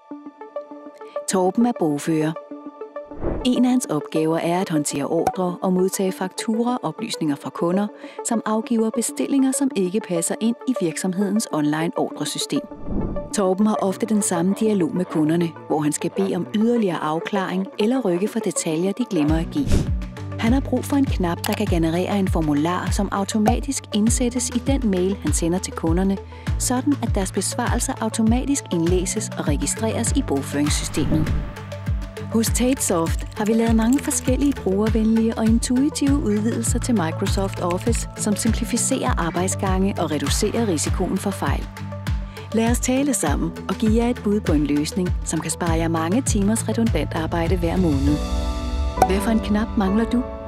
Torben er bogfører. En af hans opgaver er at håndtere ordrer og modtage fakturer og oplysninger fra kunder, som afgiver bestillinger, som ikke passer ind i virksomhedens online ordresystem. Torben har ofte den samme dialog med kunderne, hvor han skal bede om yderligere afklaring eller rykke for detaljer, de glemmer at give. Han har brug for en knap, der kan generere en formular, som automatisk indsættes i den mail, han sender til kunderne, sådan at deres besvarelser automatisk indlæses og registreres i bogføringssystemet. Hos Tatesoft har vi lavet mange forskellige brugervenlige og intuitive udvidelser til Microsoft Office, som simplificerer arbejdsgange og reducerer risikoen for fejl. Lad os tale sammen og give jer et bud på en løsning, som kan spare jer mange timers redundant arbejde hver måned. Hvad for en knap mangler du?